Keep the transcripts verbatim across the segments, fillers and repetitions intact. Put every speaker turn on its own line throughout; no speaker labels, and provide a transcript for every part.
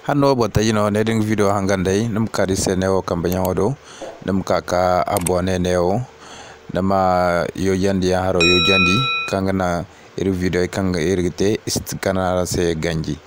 Hanno bota yino ne ding video hangandai num kari seneo kambanya odo num kaka abone neo dama yo yandi haro yo jandi kangana iri video kanga irite istikana se ganji.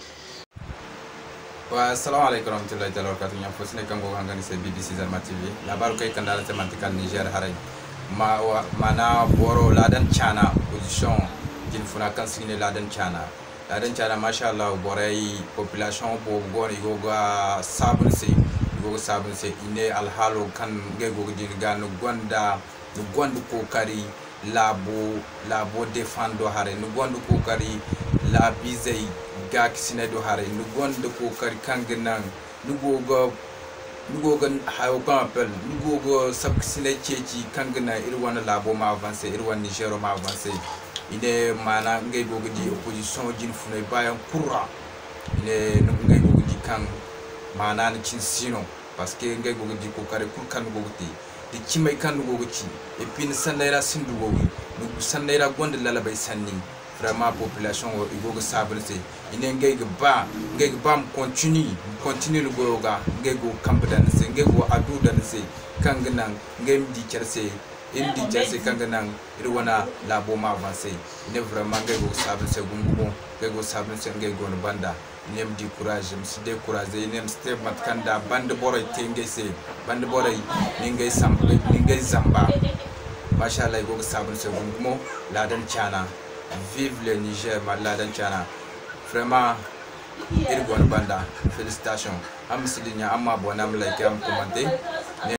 Wa assalamu alaikum warahmatullahi wabarakatuh. Nya fosne kango hangani se B B C Zalma T V labaru kay kandala temantikal Niger haray ma mana boro ladan chana position jin funa kan signé ladan chana ladan chana mashallah boray population bo goni goga sabun se goga sabun se ine alhalo kan ngay goga din ganu gonda no gondu ko kari labo labo defando hare no gondu ko kari la bizay gak sine do hare no gondu ko kari kangenan no goga nugo gan hayo kan appel nugo go sab sine chechi kangana irwana labo ma avancer irwan Niger ma avancer ine mana ngay gogo di opposition jin funay bayan kurra ine ngay gogo di kan mana ni cin sino parce que ngay gogo di ko kare kur kan gogo ti di cimay kan gogo ci et puis ni sanayra sindu gogo nu sanayra gonde lala bay sanni vraiment population o igogo sabrité ine ngay ba ngay bam continue continue no goga ngay go kambadan se ngay go adudan se kanganan ngay di cerse indi cerse kanganan irwana labo ma avancer ine vraiment ngay go sabrité gumbugo ngay go sabrité ngay go no banda nem di courage mi de courage nem step matkanda bande boray te ngay se bande boray ni ngay samba ni ngay zamba machallah go sabrité gumbugo ladan chana. Vive le Niger, Maladan Chana. Vraiment, il y a banda. Félicitations. Am Sidinia, Amma Bonam, like, am commenté.